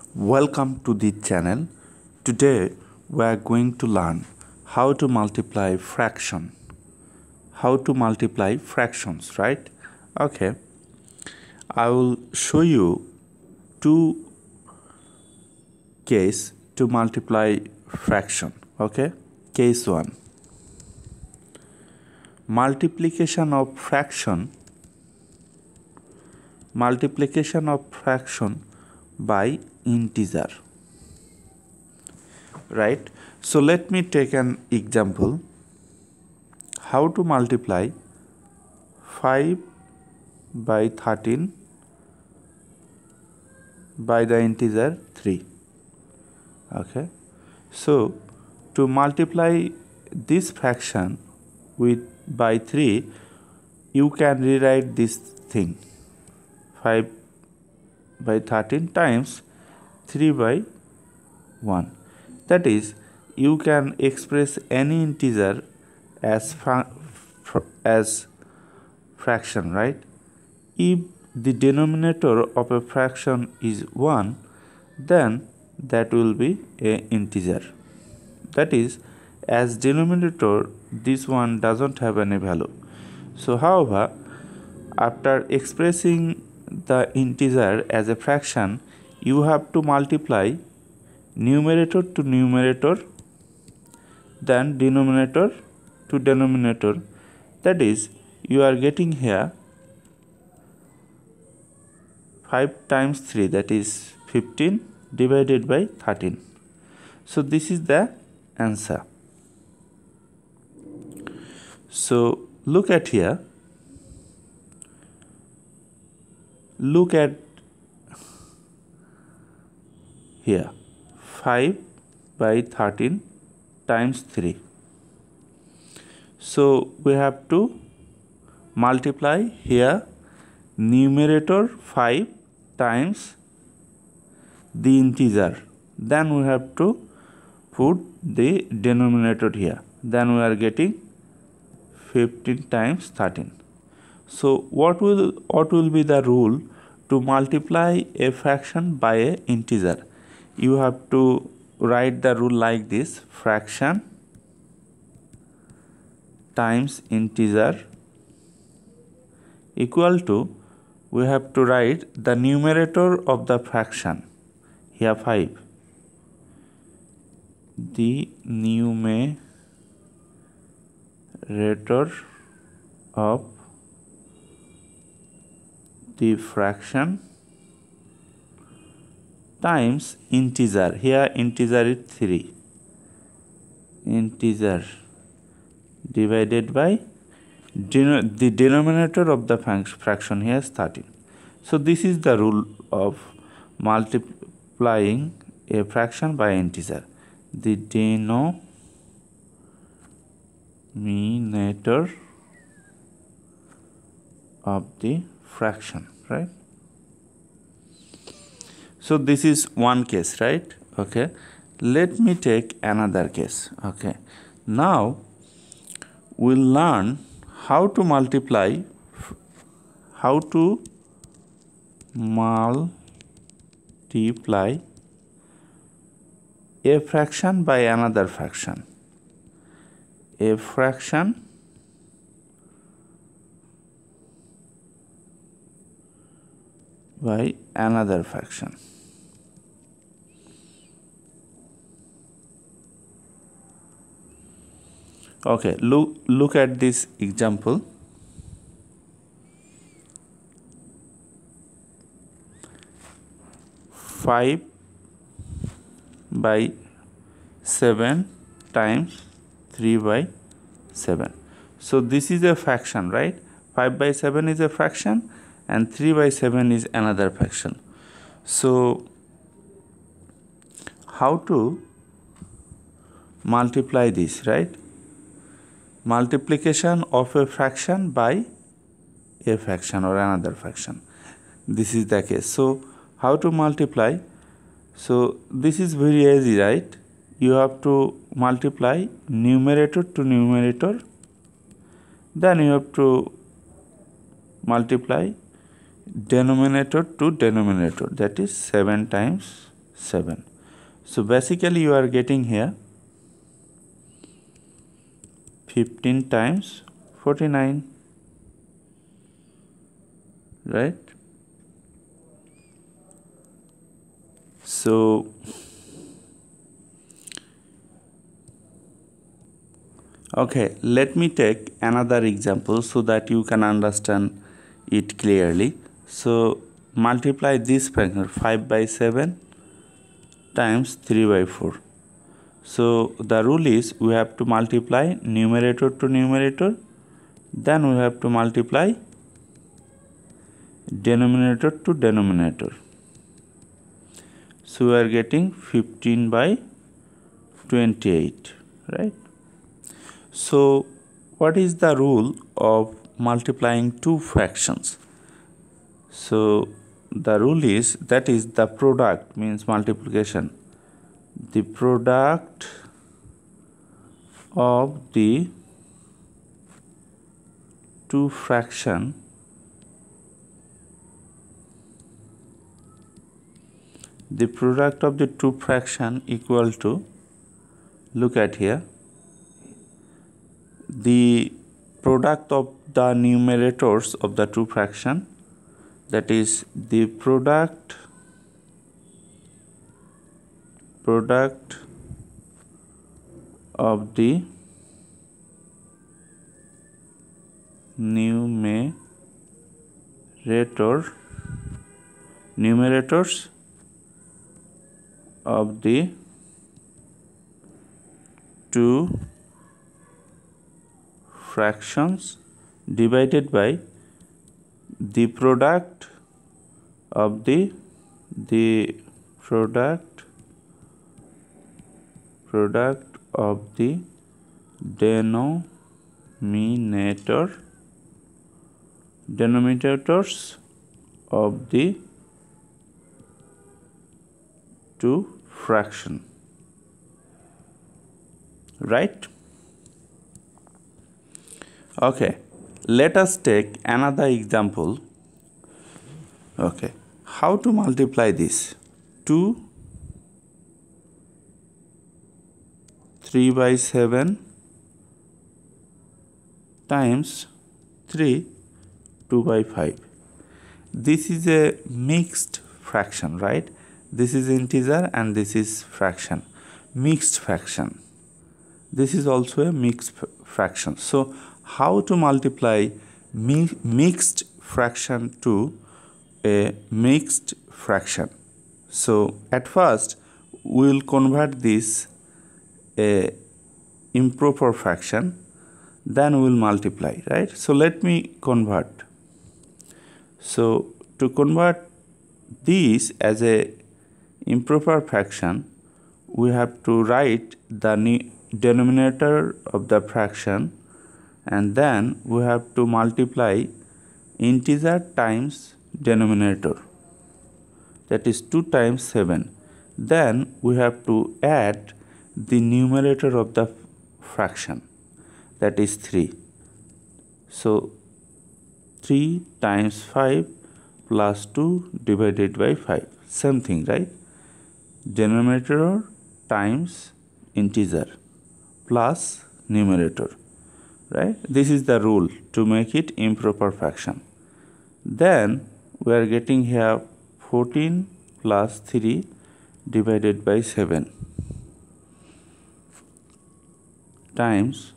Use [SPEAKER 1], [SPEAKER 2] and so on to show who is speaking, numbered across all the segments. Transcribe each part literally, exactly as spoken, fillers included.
[SPEAKER 1] Welcome to the channel. Today we are going to learn how to multiply fraction. How to multiply fractions, right? Okay. I will show you two cases to multiply fraction. Okay. Case one. Multiplication of fraction. Multiplication of fraction by integer, right? So let me take an example. How to multiply five by thirteen by the integer three. Okay, so to multiply this fraction with by three, you can rewrite this thing: five by thirteen times three by one. That is, you can express any integer as fra as fraction, right? If the denominator of a fraction is one, then that will be a integer. That is, as denominator, this one doesn't have any value. So however, after expressing the integer as a fraction, you have to multiply numerator to numerator, then denominator to denominator. That is, you are getting here five times three, that is fifteen, divided by thirteen. So this is the answer. So look at here. Look at here, five by thirteen times three. So we have to multiply here numerator five times the integer. Then we have to put the denominator here. Then we are getting fifteen times thirteen. So what will what will be the rule to multiply a fraction by a integer? You have to write the rule like this: fraction times integer equal to, we have to write the numerator of the fraction here five, the numerator of the fraction times integer. Here integer is three, integer divided by den the denominator of the fraction here is thirteen. So this is the rule of multiplying a fraction by integer: the denominator of the fraction, right? So this is one case, right? Okay, let me take another case. Okay, now we'll learn how to multiply how to multiply a fraction by another fraction. A fraction by another fraction. Okay, look look at this example. five by seven times three by seven. So this is a fraction, right? five by seven is a fraction and three by seven is another fraction. So how to multiply this, right? Multiplication of a fraction by a fraction or another fraction. This is the case. So how to multiply? So this is very easy, right? You have to multiply numerator to numerator, then you have to multiply denominator to denominator, that is seven times seven. So basically you are getting here fifteen times forty-nine, right? So okay, let me take another example so that you can understand it clearly. So multiply this fraction five by seven times three by four. So the rule is we have to multiply numerator to numerator, then we have to multiply denominator to denominator. So we are getting fifteen by twenty-eight, right? So what is the rule of multiplying two fractions? So the rule is, that is the product means multiplication. The product of the two fraction the product of the two fraction equal to, look at here, the product of the numerators of the two fraction, that is the product product of the numerator numerators of the two fractions divided by the product of the the product product of the denominator denominators of the two fraction, right? Okay, let us take another example. Okay, how to multiply this? two three by seven times three two by five. This is a mixed fraction, right? This is integer and this is fraction, mixed fraction. This is also a mixed fraction. So how to multiply mi mixed fraction to a mixed fraction? So at first we will convert this a improper fraction, then we will multiply, right? So let me convert. So to convert this as a improper fraction, we have to write the denominator of the fraction, and then we have to multiply integer times denominator, that is two times seven. Then we have to add the numerator of the fraction, that is three. So three times five plus two divided by five, same thing, right? Denominator times integer plus numerator, right? This is the rule to make it improper fraction. Then we are getting here fourteen plus three divided by seven times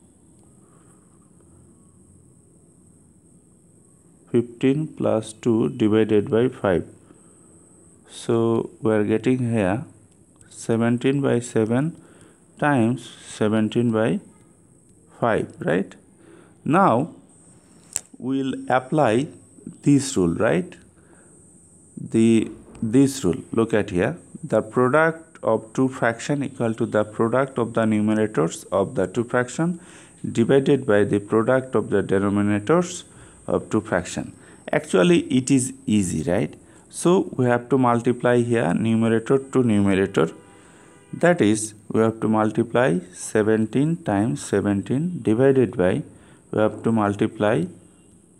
[SPEAKER 1] fifteen plus two divided by five. So we are getting here seventeen by seven times seventeen by five, right? Now we will apply this rule, right? The this rule, look at here, the product of two fraction equal to the product of the numerators of the two fraction divided by the product of the denominators of two fraction. Actually it is easy, right? So we have to multiply here numerator to numerator, that is we have to multiply seventeen times seventeen divided by, we have to multiply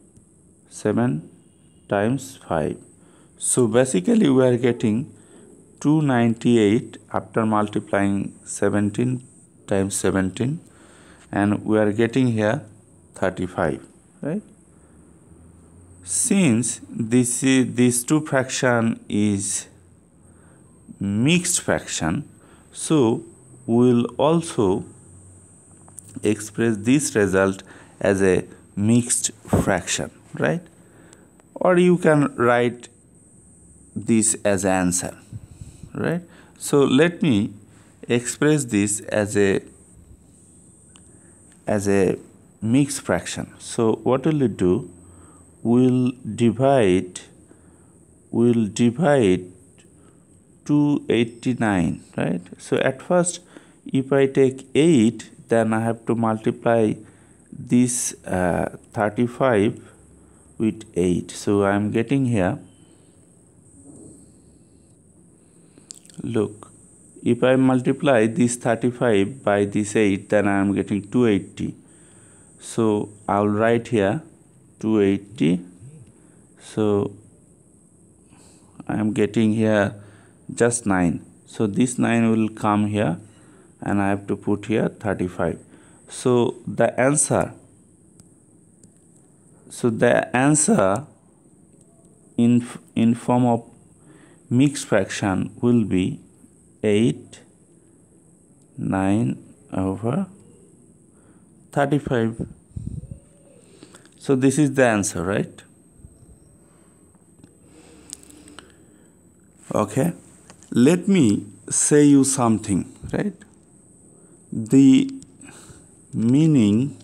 [SPEAKER 1] seven times five. So basically we are getting two hundred ninety-eight after multiplying seventeen times seventeen, and we are getting here thirty-five, right? Since this is this two fraction is mixed fraction, so we will also express this result as a mixed fraction, right? Or you can write this as answer, right? So let me express this as a as a mixed fraction. So what will we do? We'll divide we'll divide two hundred eighty-nine, right? So at first, if I take eight, then I have to multiply this uh, thirty-five with eight. So I am getting here, look, if I multiply this thirty-five by this eight, then I am getting two hundred eighty. So I will write here two hundred eighty. So I am getting here just nine. So this nine will come here, and I have to put here thirty-five. So the answer, so the answer in in form of mixed fraction will be eight, nine over thirty-five. So this is the answer, right? Okay, let me say you something, right? The meaning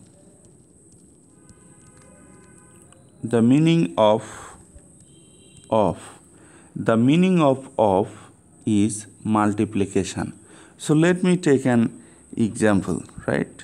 [SPEAKER 1] the meaning of of the meaning of of is multiplication. So let me take an example, right?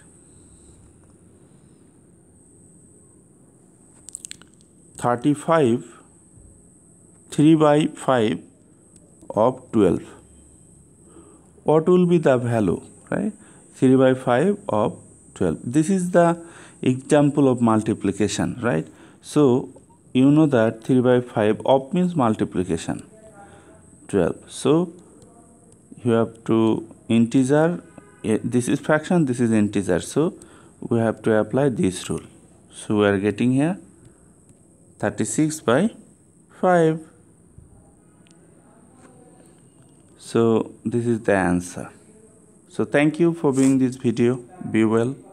[SPEAKER 1] thirty-five, three by five of twelve. What will be the value, right? three by five of twelve. This is the example of multiplication, right? So you know that three by five of means multiplication, twelve. So you have to integer, this is fraction, this is integer, so we have to apply this rule. So we are getting here thirty-six by five. So this is the answer. So thank you for viewing this video. Be well.